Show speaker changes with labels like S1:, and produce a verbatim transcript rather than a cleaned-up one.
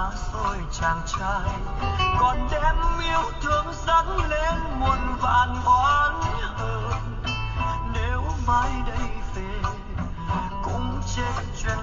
S1: xa xôi chàng trai, còn đem yêu thương dâng lên muôn vàn oán hờn. Nếu mai đây về cũng chết chuyện